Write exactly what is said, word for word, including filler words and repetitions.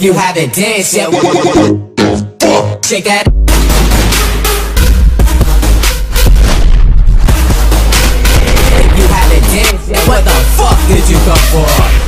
If you haven't danced yet, shake that. If you haven't danced yet, what the fuck did you come for?